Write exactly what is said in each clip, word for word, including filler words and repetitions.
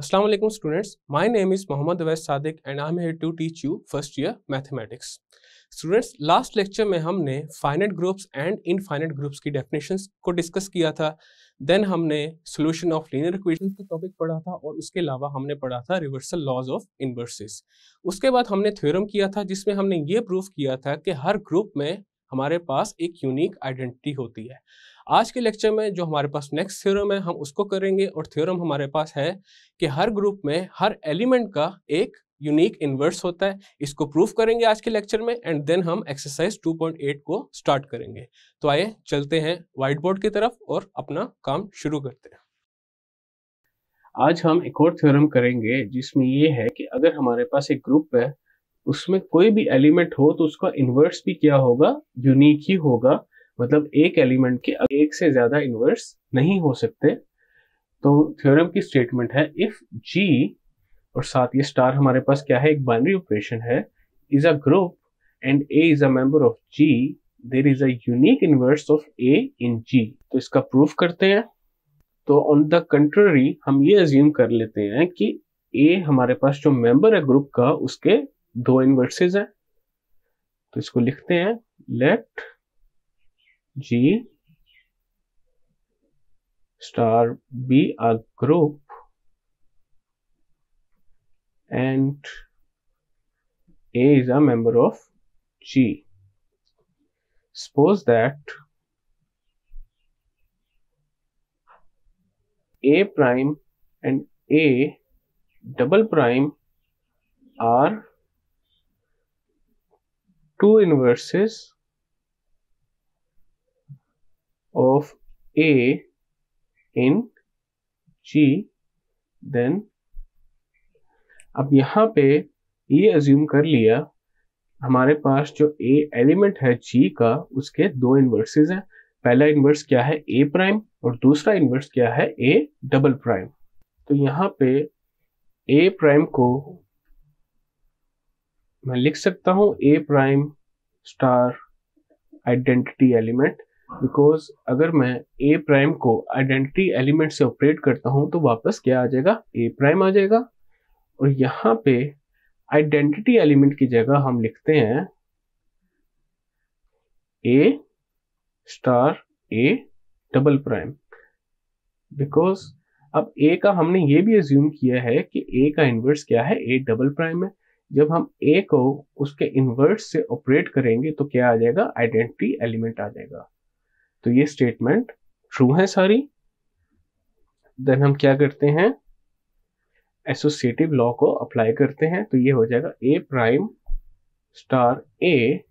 Assalamu alaikum students. My name is Mohammad Awais Sadiq and I'm here to teach you first year mathematics. Students, last lecture में हमने finite groups and infinite groups की definitions को discuss किया था. Then हमने solution of linear equations का topic पढ़ा था और उसके अलावा हमने पढ़ा था reversal laws of inverses. उसके बाद हमने theorem किया था जिसमें हमने ये proof किया था कि हर group में हमारे पास एक यूनिक आइडेंटिटी होती है. आज के लेक्चर में जो हमारे पास नेक्स्ट थ्योरम है हम उसको करेंगे और थ्योरम हमारे पास है कि हर ग्रुप में हर एलिमेंट का एक यूनिक इन्वर्स होता है. इसको प्रूफ करेंगे आज के लेक्चर में एंड देन हम एक्सरसाइज टू पॉइंट एट को स्टार्ट करेंगे. तो आइए चलते हैं व्हाइट बोर्ड की तरफ और अपना काम शुरू करते हैं. आज हम एक और थ्योरम करेंगे जिसमें ये है कि अगर हमारे पास एक ग्रुप है उसमें कोई भी एलिमेंट हो तो उसका इन्वर्स भी क्या होगा, यूनिक ही होगा. मतलब एक एलिमेंट के एक से ज्यादा इन्वर्स नहीं हो सकते. तो थ्योरम की स्टेटमेंट है इफ जी और साथ ये स्टार हमारे पास क्या है, एक बाइनरी ऑपरेशन है, is a group and A is a member of G, there is a unique inverse of A in G. तो इसका प्रूफ करते हैं. तो ऑन द कंट्ररी हम ये अज्यूम कर लेते हैं कि ए हमारे पास जो मेंबर है ग्रुप का उसके दो इन्वर्सेस हैं. तो इसको लिखते हैं let G star be a group and A is a member of G. Suppose that A prime and A double prime are two inverses of A in G, then अब यहाँ पे ये अज्यूम कर लिया हमारे पास जो A एलिमेंट है G का उसके दो इन्वर्सेस हैं. पहला इन्वर्स क्या है A प्राइम और दूसरा इन्वर्स क्या है A डबल प्राइम. तो यहाँ पे A प्राइम को मैं लिख सकता हूँ A prime star identity element, because अगर मैं ए प्राइम को आइडेंटिटी एलिमेंट से ऑपरेट करता हूं तो वापस क्या आ जाएगा, ए प्राइम आ जाएगा. और यहाँ पे आइडेंटिटी एलिमेंट की जगह हम लिखते हैं a star a double prime, because अब ए का हमने ये भी अज्यूम किया है कि ए का इन्वर्स क्या है, ए डबल प्राइम है. जब हम ए को उसके इन्वर्स से ऑपरेट करेंगे तो क्या आ जाएगा, आइडेंटिटी एलिमेंट आ जाएगा. तो ये स्टेटमेंट ट्रू है सारी. देन हम क्या करते हैं, एसोसिएटिव लॉ को अप्लाई करते हैं. तो ये हो जाएगा a prime star a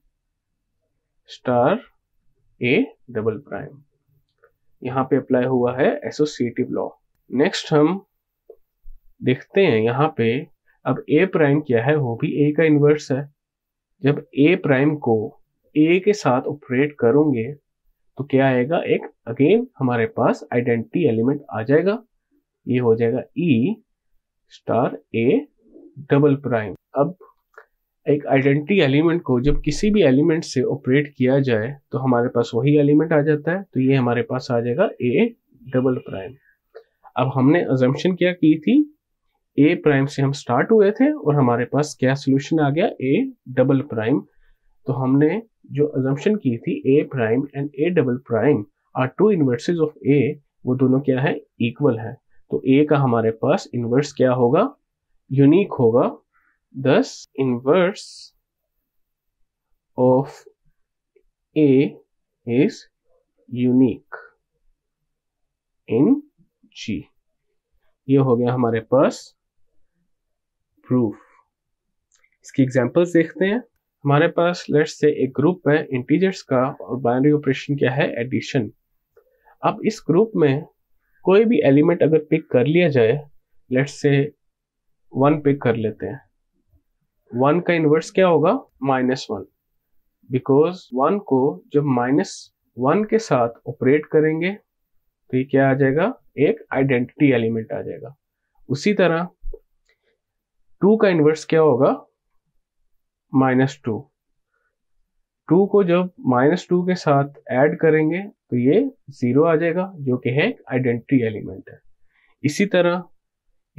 star a double prime. यहाँ पे अप्लाई हुआ है एसोसिएटिव लॉ. नेक्स्ट हम देखते हैं यहाँ पे अब ए प्राइम क्या है, वो भी ए का इन्वर्स है. जब ए प्राइम को ए के साथ ऑपरेट करोगे तो क्या आएगा, एक अगेन हमारे पास आइडेंटिटी एलिमेंट आ जाएगा. ये हो जाएगा e star a double prime. अब एक आइडेंटिटी एलिमेंट को जब किसी भी एलिमेंट से ऑपरेट किया जाए तो हमारे पास वही एलिमेंट आ जाता है. तो ये हमारे पास आ जाएगा ए डबल प्राइम. अब हमने अजम्पशन क्या की थी, ए प्राइम से हम स्टार्ट हुए थे और हमारे पास क्या सोल्यूशन आ गया, ए डबल प्राइम. तो हमने जो अजम्पशन की थी a prime and a double prime are two inverses of a, वो दोनों क्या है, इक्वल है. तो ए का हमारे पास इन्वर्स क्या होगा, यूनिक होगा. Thus inverse of a is unique in G. ये हो गया हमारे पास प्रूफ. इसकी एग्जांपल्स देखते हैं. हमारे पास लेट्स से एक ग्रुप है इंटीजर्स का और बाइनरी ऑपरेशन क्या है, एडिशन. अब इस ग्रुप में कोई भी एलिमेंट अगर पिक कर लिया जाए, लेट्स से वन पिक कर लेते हैं. वन का इन्वर्स क्या होगा, माइनस वन, बिकॉज वन को जब माइनस वन के साथ ऑपरेट करेंगे तो ये क्या आ जाएगा, एक आइडेंटिटी एलिमेंट आ जाएगा. उसी तरह टू का इन्वर्स क्या होगा, माइनस टू. टू को जब माइनस टू के साथ ऐड करेंगे तो ये जीरो आ जाएगा जो कि है आइडेंटिटी एलिमेंट है. इसी तरह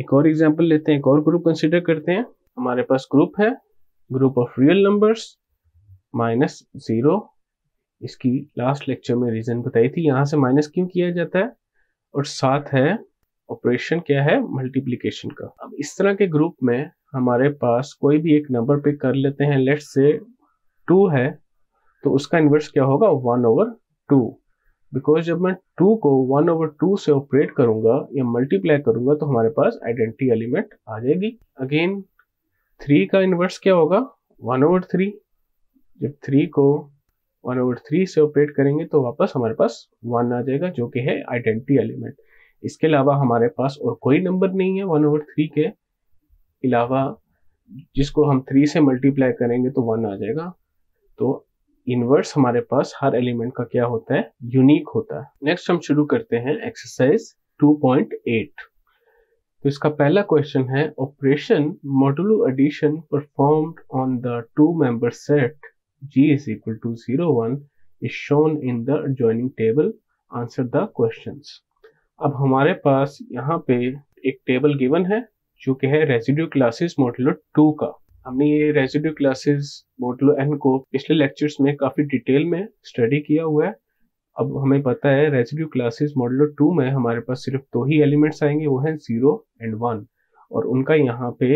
एक और एग्जांपल लेते हैं, एक और ग्रुप कंसिडर करते हैं। हमारे पास ग्रुप है group of real numbers minus zero. इसकी लास्ट लेक्चर में रीजन बताई थी, यहाँ से माइनस क्यों किया जाता है, और साथ है ऑपरेशन क्या है, मल्टीप्लिकेशन का। अब इस तरह के ग्रुप में हमारे पास कोई भी एक नंबर पे कर लेते हैं, लेट्स से टू है, तो उसका इन्वर्स क्या होगा, वन ओवर टू। बिकॉज जब मैं टू को वन ओवर टू से ऑपरेट करूंगा या मल्टीप्लाई करूंगा तो हमारे पास आइडेंटिटी एलिमेंट आ जाएगी। अगेन थ्री का इन्वर्स क्या होगा, वन ओवर थ्री। जब थ्री को वन ओवर थ्री से ऑपरेट करेंगे तो वापस हमारे पास वन आ जाएगा, जो कि है आइडेंटिटी एलिमेंट। इसके अलावा हमारे पास और कोई नंबर नहीं है वन ओवर थ्री के अलावा जिसको हम थ्री से मल्टीप्लाई करेंगे तो वन आ जाएगा। तो इनवर्स हमारे पास हर एलिमेंट का क्या होता है, यूनिक होता है। नेक्स्ट हम शुरू करते हैं एक्सरसाइज टू पॉइंट एट। तो इसका पहला क्वेश्चन है, operation modulo addition performed on the two member set g is equal to zero one is shown in the adjoining table. Answer the questions. अब हमारे पास यहाँ पे एक टेबल गिवन है जो कि है रेसिड्यू क्लासेस मॉडुलो टू का। हमने ये रेसिड्यू क्लासेस मॉडुलो n को पिछले लेक्चर्स में काफी डिटेल में स्टडी किया हुआ है। अब हमें पता है रेसिड्यू क्लासेस मॉडुलो टू में हमारे पास सिर्फ दो ही एलिमेंट्स आएंगे, वो हैं जीरो एंड वन, और उनका यहाँ पे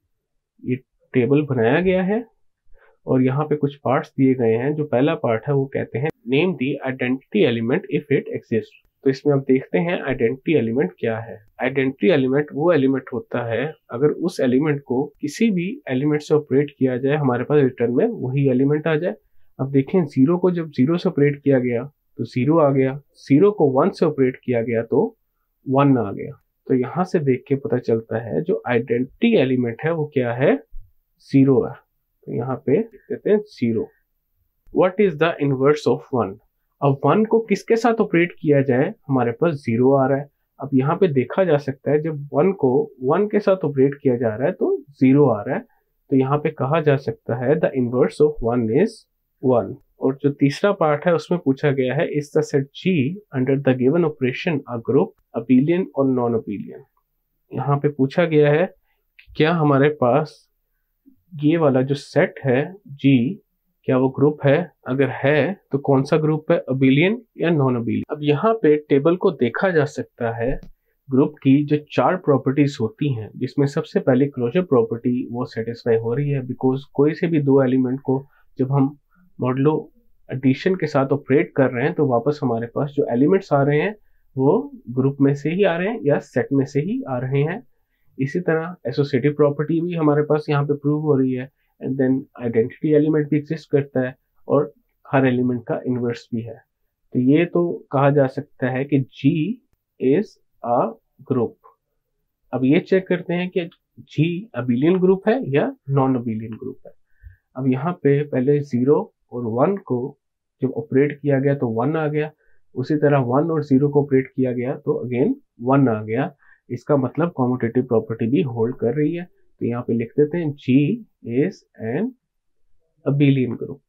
ये टेबल बनाया गया है और यहाँ पे कुछ पार्ट्स दिए गए हैं। जो पहला पार्ट है वो कहते हैं name the identity element if it exist. तो इसमें हम देखते हैं आइडेंटिटी एलिमेंट क्या है। आइडेंटिटी एलिमेंट वो एलिमेंट होता है अगर उस एलिमेंट को किसी भी एलिमेंट से ऑपरेट किया जाए, हमारे पास रिटर्न में वही एलिमेंट आ जाए। अब देखें, जीरो को जब जीरो से ऑपरेट किया गया तो जीरो आ गया, जीरो को वन से ऑपरेट किया गया तो वन आ गया। तो यहाँ से देख के पता चलता है जो आइडेंटिटी एलिमेंट है वो क्या है, जीरो है। तो यहाँ पे लिख देते हैं zero. What is the inverse of one. अब वन को किसके साथ ऑपरेट किया जाए, हमारे पास जीरो आ रहा है। अब यहाँ पे देखा जा सकता है जब वन को वन के साथ ऑपरेट किया जा रहा है तो जीरो आ रहा है। तो यहाँ पे कहा जा सकता है the inverse of one is one. और जो तीसरा पार्ट है उसमें पूछा गया है, is the set G under the given operation a group abelian और नॉन अबिलियन। यहाँ पे पूछा गया है कि क्या हमारे पास ये वाला जो सेट है जी, क्या वो ग्रुप है, अगर है तो कौन सा ग्रुप है, अबिलियन या नॉन अबिलियन। अब यहाँ पे टेबल को देखा जा सकता है, ग्रुप की जो चार प्रॉपर्टीज होती हैं जिसमें सबसे पहले क्लोजर प्रॉपर्टी वो सेटिस्फाई हो रही है। बिकॉज कोई से भी दो एलिमेंट को जब हम मॉडुलो एडिशन के साथ ऑपरेट कर रहे हैं तो वापस हमारे पास जो एलिमेंट्स आ रहे हैं वो ग्रुप में से ही आ रहे हैं या सेट में से ही आ रहे हैं। इसी तरह एसोसिएटिव प्रॉपर्टी भी हमारे पास यहाँ पे प्रूव हो रही है, एंड देन आइडेंटिटी एलिमेंट भी एग्जिस्ट करता है और हर एलिमेंट का इनवर्स भी है। तो ये तो कहा जा सकता है कि G इज अ ग्रुप। अब ये चेक करते हैं कि G अबिलियन ग्रुप है या नॉन अबिलियन ग्रुप है। अब यहाँ पे पहले जीरो और वन को जब ऑपरेट किया गया तो वन आ गया, उसी तरह वन और जीरो को ऑपरेट किया गया तो अगेन वन आ गया। इसका मतलब कॉम्यूटेटिव प्रॉपर्टी भी होल्ड कर रही है। तो यहाँ पे लिख देते हैं G is an abelian group.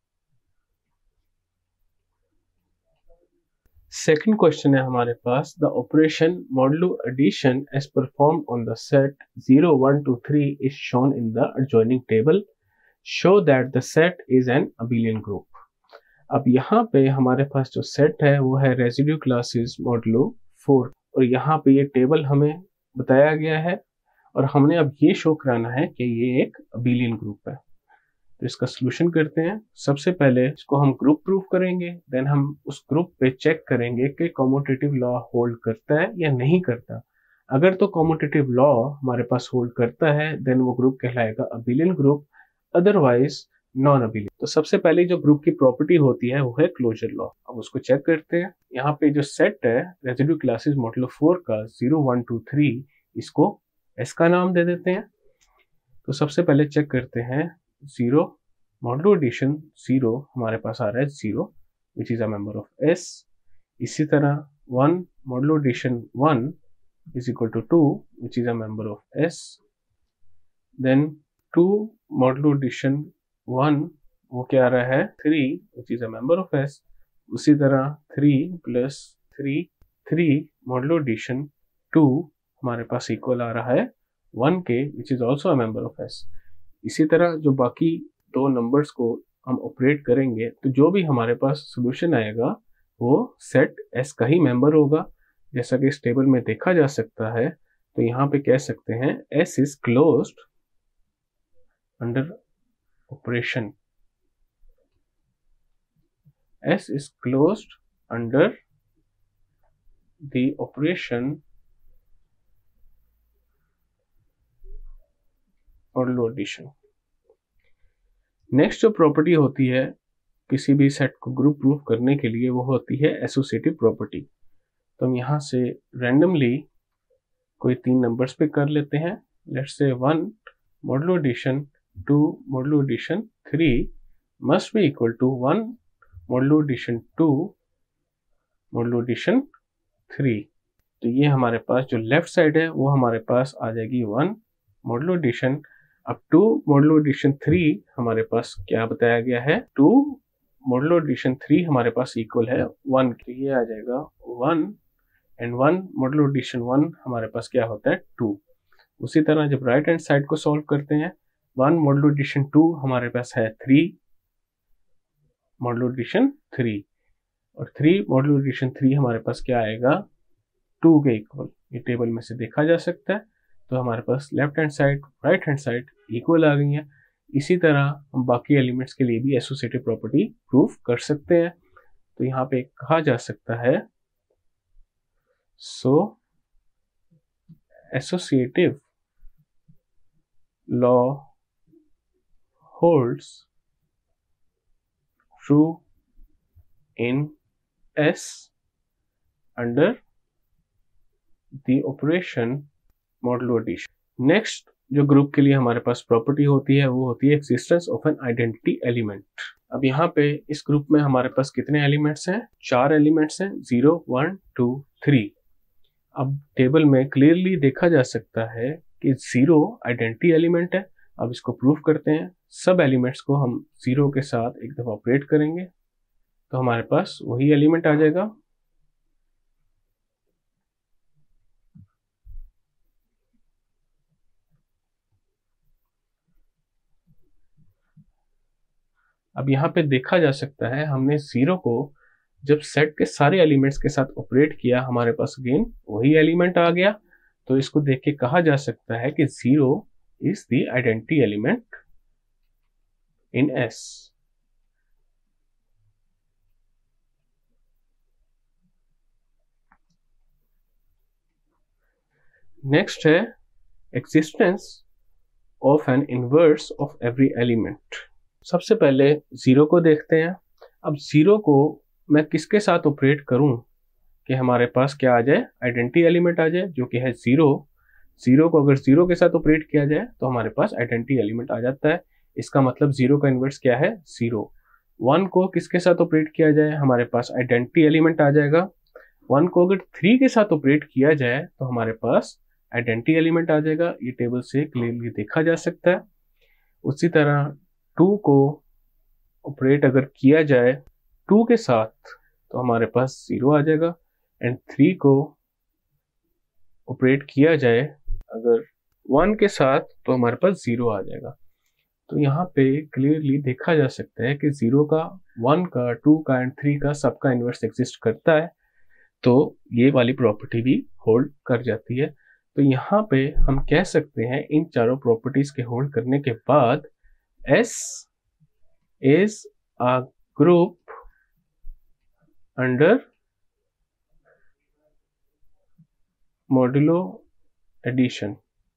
Second question है हमारे पास, the operation modulo addition as performed on the set zero one two three is shown in the adjoining table, show that the set is an abelian group. अब यहाँ पे हमारे पास जो set है वो है रेसिड्यू क्लासेस मॉडुलो फोर, और यहाँ पे ये टेबल हमें बताया गया है और हमने अब ये शो कराना है कि ये एक अबिलियन ग्रुप है। तो इसका सॉल्यूशन करते हैं। सबसे पहले इसको हम ग्रुप प्रूफ करेंगे, देन हम उस ग्रुप पे चेक करेंगे कि कम्यूटेटिव लॉ होल्ड करता है या नहीं करता। अगर तो कम्यूटेटिव लॉ हमारे पास होल्ड करता है देन वो ग्रुप कहलाएगा abelian group, otherwise non abelian. तो सबसे पहले जो ग्रुप की प्रॉपर्टी होती है वो है क्लोजर लॉ। अब उसको चेक करते हैं। यहाँ पे जो सेट है रेसिड्यू क्लासेस मॉडुलो फोर का जीरो वन टू थ्री, इसको एस का नाम दे देते हैं। तो सबसे पहले चेक करते हैं, जीरो मॉडुलो एडिशन जीरो हमारे पास आ रहा है zero which is a member of S. इसी तरह one modulo addition one is equal to two which is a member of S. Then two modulo addition one वो क्या आ रहा है, three which is a member of S. उसी तरह three plus three, three modulo addition two हमारे पास equal आ रहा है वन के, which is also a member of S. इसी तरह जो बाकी दो नंबर्स को हम ऑपरेट करेंगे तो जो भी हमारे पास सोल्यूशन आएगा वो सेट एस का ही मेंबर होगा। जैसा कि इस टेबल में देखा जा सकता है, तो यहाँ पे कह सकते हैं S is closed under operation, S is closed under the operation modulo addition. Next जो प्रॉपर्टी होती है किसी भी सेट को ग्रुप प्रूफ करने के लिए, वो होती है एसोसिएटिव प्रॉपर्टी। तो हम यहाँ से रैंडमली कोई तीन नंबर्स पे कर लेते हैं। Let's say one modulo addition two modulo addition three must be equal to one modulo addition two modulo addition three. तो ये हमारे पास जो लेफ्ट साइड है वो हमारे पास आ जाएगी वन मॉडुलो एडिशन। अब टू मॉडुलो एडिशन थ्री हमारे पास क्या बताया गया है, टू मॉडुलो एडिशन थ्री हमारे पास इक्वल है वन। तो ये आ जाएगा one and one modulo addition one हमारे पास क्या होता है टू। उसी तरह जब राइट हैंड साइड को सॉल्व करते हैं, वन मॉडुलो एडिशन टू हमारे पास है थ्री मॉडुलो एडिशन थ्री, और थ्री मॉडुलो एडिशन थ्री हमारे पास क्या आएगा टू के इक्वल। ये टेबल में से देखा जा सकता है। तो हमारे पास left hand side right hand side equal आ गई है। इसी तरह हम बाकी एलिमेंट्स के लिए भी एसोसिएटिव प्रॉपर्टी प्रूफ कर सकते हैं। तो यहाँ पे कहा जा सकता है so associative law holds true in S under the operation modulo addition. Next जो ग्रुप के लिए हमारे पास प्रॉपर्टी होती है वो होती है existence of an identity element. अब यहाँ पे इस ग्रुप में हमारे पास कितने एलिमेंट्स हैं, चार एलिमेंट्स हैं, जीरो वन टू थ्री। अब टेबल में क्लियरली देखा जा सकता है कि जीरो आइडेंटिटी एलिमेंट है। अब इसको प्रूफ करते हैं। सब एलिमेंट्स को हम जीरो के साथ एक दफा ऑपरेट करेंगे तो हमारे पास वही एलिमेंट आ जाएगा। अब यहाँ पे देखा जा सकता है हमने जीरो को जब सेट के सारे एलिमेंट्स के साथ ऑपरेट किया, हमारे पास अगेन वही एलिमेंट आ गया। तो इसको देख के कहा जा सकता है कि zero is the identity element in S. Next है existence of an inverse of every element. सबसे पहले जीरो को देखते हैं। अब जीरो को मैं किसके साथ ऑपरेट करूं कि हमारे पास क्या आ जाए, आइडेंटिटी एलिमेंट आ जाए, जो कि है जीरो। जीरो को अगर जीरो के साथ ऑपरेट किया जाए तो हमारे पास आइडेंटिटी एलिमेंट आ जाता है। इसका मतलब जीरो का इन्वर्स क्या है, जीरो। वन को किसके साथ ऑपरेट किया जाए, हमारे पास आइडेंटिटी एलिमेंट आ जाएगा। वन को अगर थ्री के साथ ऑपरेट किया जाए तो हमारे पास आइडेंटिटी एलिमेंट आ जाएगा। ये टेबल से क्लियरली देखा जा सकता है। उसी तरह टू को ऑपरेट अगर किया जाए टू के साथ तो हमारे पास जीरो आ जाएगा, एंड थ्री को ऑपरेट किया जाए अगर वन के साथ तो हमारे पास जीरो आ जाएगा। तो यहाँ पे क्लियरली देखा जा सकता है कि जीरो का, वन का, टू का एंड थ्री का सबका इन्वर्स एग्जिस्ट करता है। तो ये वाली प्रॉपर्टी भी होल्ड कर जाती है। तो यहाँ पे हम कह सकते हैं इन चारों प्रॉपर्टीज के होल्ड करने के बाद S is a group under modulo addition।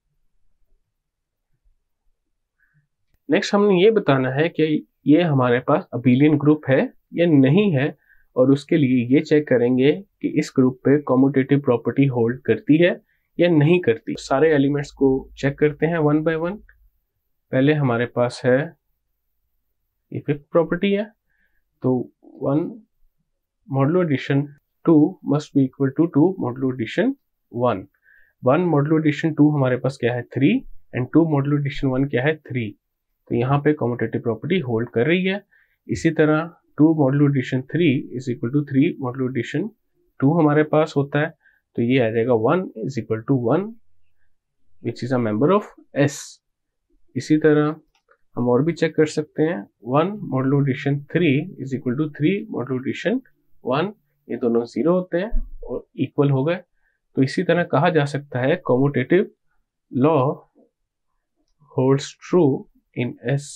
Next हमने ये बताना है कि ये हमारे पास अबेलियन ग्रुप है या नहीं है, और उसके लिए ये चेक करेंगे कि इस ग्रुप पे कम्यूटेटिव प्रॉपर्टी होल्ड करती है या नहीं करती। सारे एलिमेंट्स को चेक करते हैं वन बाय वन। पहले हमारे पास है ये फिफ्थ प्रॉपर्टी है, तो one modulo addition two must be equal to two modulo addition one. One modulo addition two हमारे पास क्या है three, and two modulo addition one क्या है थ्री। तो यहाँ पे कम्यूटेटिव प्रॉपर्टी होल्ड कर रही है। इसी तरह two modulo addition three is equal to three modulo addition two हमारे पास होता है। तो ये आ जाएगा one is equal to one which is a member of S. इसी तरह हम और भी चेक कर सकते हैं, one modulo addition three is equal to three modulo addition one, ये दोनों जीरो होते हैं और इक्वल हो गए। तो इसी तरह कहा जा सकता है commutative law holds true in S.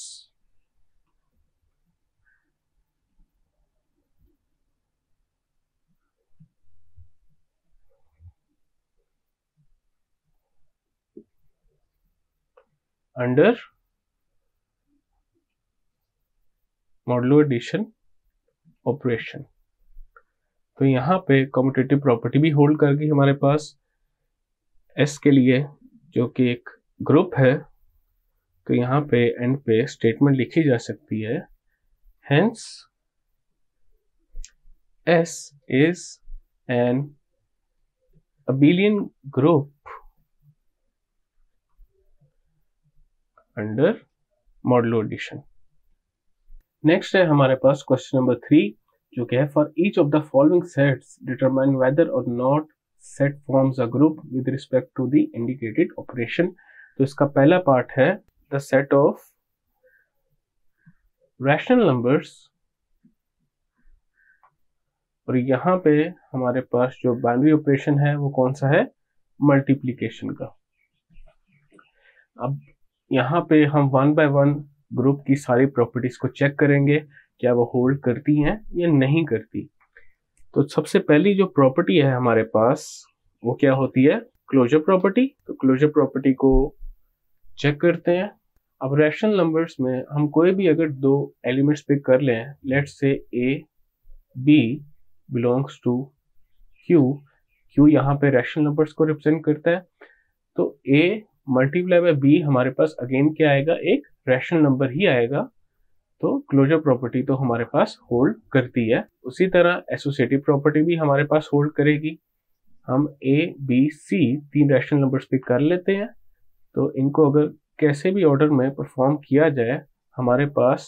Under modulo addition operation. तो यहाँ पे कम्यूटेटिव प्रॉपर्टी भी होल्ड कर गई हमारे पास एस के लिए, जो कि एक ग्रुप है। तो यहाँ पे एंड पे स्टेटमेंट लिखी जा सकती है, hence S is an abelian group under modulo addition. Next है हमारे पास क्वेश्चन नंबर थ्री, जो कि है for each of the following sets determine whether or not set forms a group with respect to the indicated operation. तो इसका पहला part है the set of rational numbers, और यहाँ पे हमारे पास जो बाइनरी ऑपरेशन है वो कौन सा है, मल्टीप्लिकेशन का। अब यहाँ पे हम वन बाय वन ग्रुप की सारी प्रॉपर्टीज को चेक करेंगे, क्या वो होल्ड करती हैं या नहीं करती। तो सबसे पहली जो प्रॉपर्टी है हमारे पास वो क्या होती है, क्लोजर प्रॉपर्टी। तो क्लोजर प्रॉपर्टी को चेक करते हैं। अब रैशनल नंबर्स में हम कोई भी अगर दो एलिमेंट्स पिक कर लें, let's say a b belongs to Q, Q यहाँ पे रैशनल नंबर्स को रिप्रेजेंट करता है, तो ए मल्टीप्लाई बाय बी हमारे पास अगेन क्या आएगा, एक रैशनल नंबर ही आएगा। तो क्लोजर प्रॉपर्टी तो हमारे पास होल्ड करती है। उसी तरह एसोसिएटिव प्रॉपर्टी भी हमारे पास होल्ड करेगी। हम ए बी सी तीन रैशनल नंबर्स पिक कर लेते हैं, तो इनको अगर कैसे भी ऑर्डर में परफॉर्म किया जाए, हमारे पास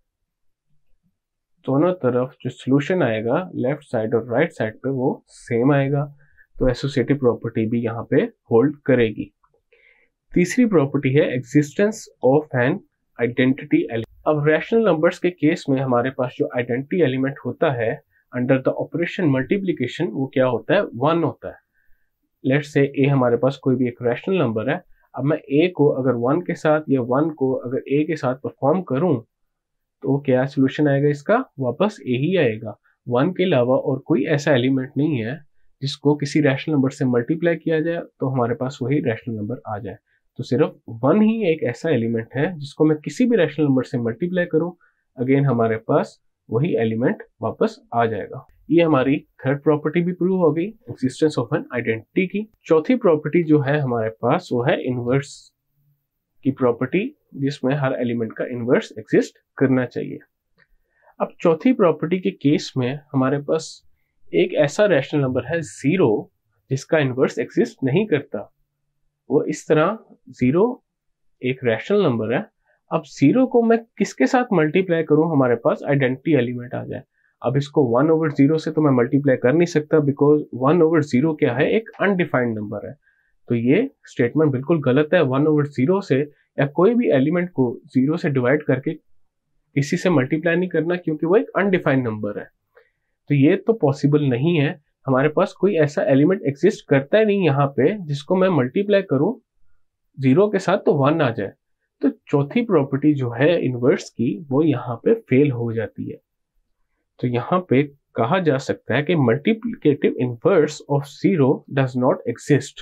दोनों तरफ जो सोल्यूशन आएगा लेफ्ट साइड और राइट साइड पे वो सेम आएगा। तो एसोसिएटिव प्रॉपर्टी भी यहाँ पे होल्ड करेगी। तीसरी प्रॉपर्टी है existence of an identity element. अब रैशनल नंबर्स के केस में हमारे पास जो आइडेंटिटी एलिमेंट होता है अंडर द ऑपरेशन मल्टीप्लिकेशन, वो क्या होता है, वन होता है। लेट्स से ए हमारे पास कोई भी एक रैशनल नंबर है। अब मैं ए को अगर वन के साथ या वन को अगर ए के साथ परफॉर्म करूं, तो क्या सोल्यूशन आएगा इसका, वापस ए ही आएगा। वन के अलावा और कोई ऐसा एलिमेंट नहीं है जिसको किसी रैशनल नंबर से मल्टीप्लाई किया जाए तो हमारे पास वही रैशनल नंबर आ जाए। तो सिर्फ वन ही एक ऐसा एलिमेंट है जिसको मैं किसी भी रैशनल नंबर से मल्टीप्लाई करूं, अगेन हमारे पास वही एलिमेंट वापस आ जाएगा। ये हमारी थर्ड प्रॉपर्टी भी प्रूव हो गई, एक्जिस्टेंस ऑफ एन आइडेंटिटी की। चौथी प्रॉपर्टी जो है हमारे पास वो है इनवर्स की प्रॉपर्टी, जिसमें हर एलिमेंट का इनवर्स एग्जिस्ट करना चाहिए। अब चौथी प्रॉपर्टी के केस में हमारे पास एक ऐसा रैशनल नंबर है जीरो जिसका इनवर्स एग्जिस्ट नहीं करता। वो इस तरह जीरो एक रैशनल नंबर है। अब जीरो को मैं किसके साथ मल्टीप्लाई करूं, हमारे पास आइडेंटिटी एलिमेंट आ जाए। अब इसको वन ओवर जीरो से तो मैं मल्टीप्लाई कर नहीं सकता, बिकॉज वन ओवर जीरो क्या है, एक अनडिफाइंड नंबर है। तो ये स्टेटमेंट बिल्कुल गलत है। वन ओवर जीरो से या कोई भी एलिमेंट को जीरो से डिवाइड करके किसी से मल्टीप्लाई नहीं करना, क्योंकि वो एक अनडिफाइंड नंबर है। तो ये तो पॉसिबल नहीं है। हमारे पास कोई ऐसा एलिमेंट एग्जिस्ट करता ही नहीं यहाँ पे जिसको मैं मल्टीप्लाई करूं जीरो के साथ तो वन आ जाए। तो चौथी प्रॉपर्टी जो है इनवर्स की वो यहाँ पे फेल हो जाती है। तो यहाँ पे कहा जा सकता है कि multiplicative inverse of zero does not exist.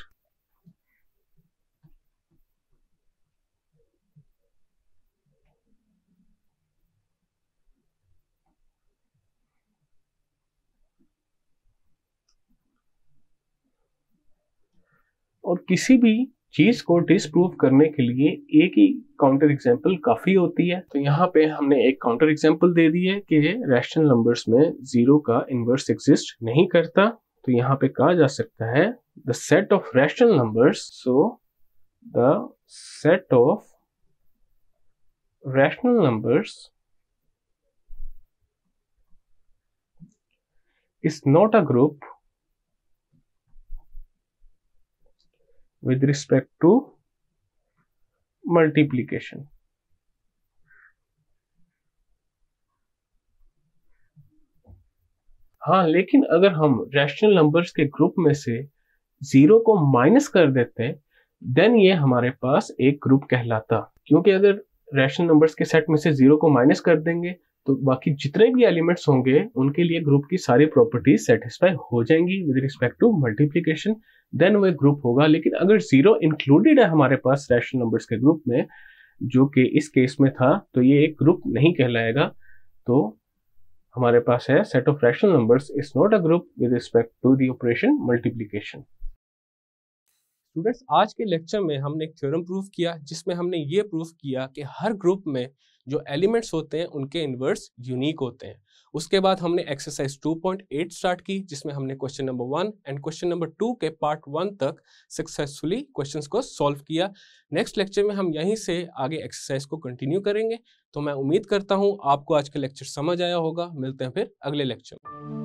और किसी भी चीज को डिसप्रूव करने के लिए एक ही काउंटर एग्जांपल काफी होती है। तो यहाँ पे हमने एक काउंटर एग्जांपल दे दी है कि रैशनल नंबर्स में जीरो का इनवर्स एग्जिस्ट नहीं करता। तो यहाँ पे कहा जा सकता है the set of rational numbers, so the set of rational numbers is not a group with respect to multiplication. हाँ, लेकिन अगर हम रैशनल नंबर्स के ग्रुप में से जीरो को माइनस कर देते देन ये हमारे पास एक ग्रुप कहलाता, क्योंकि अगर रैशनल नंबर्स के सेट में से जीरो को माइनस कर देंगे तो बाकी जितने भी एलिमेंट्स होंगे उनके लिए ग्रुप की सारी प्रॉपर्टीज सेटिस्फाई हो जाएंगी with respect to multiplication, then वो ग्रुप होगा। लेकिन अगर जीरो इंक्लूडेड है हमारे पास रैशनल नंबर्स के ग्रुप में, जो कि इस केस में था, तो ये एक ग्रुप नहीं कहलाएगा। तो हमारे पास है set of rational numbers is not a group with respect to the operation multiplication. Students, आज के लेक्चर में हमने एक थ्योरम प्रूव किया जिसमें हमने ये प्रूव किया कि हर ग्रुप में जो एलिमेंट्स होते हैं उनके इन्वर्स यूनिक होते हैं। उसके बाद हमने exercise two point eight start की जिसमें हमने question number one and question number two के पार्ट वन तक सक्सेसफुली क्वेश्चंस को सॉल्व किया। नेक्स्ट लेक्चर में हम यहीं से आगे एक्सरसाइज को कंटिन्यू करेंगे। तो मैं उम्मीद करता हूँ आपको आज का लेक्चर समझ आया होगा। मिलते हैं फिर अगले लेक्चर में।